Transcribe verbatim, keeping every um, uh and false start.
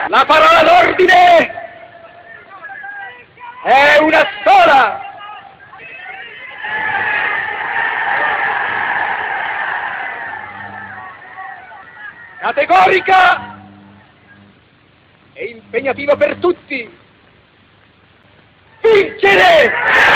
La parola d'ordine è una sola! Categorica e impegnativa per tutti! Vincere!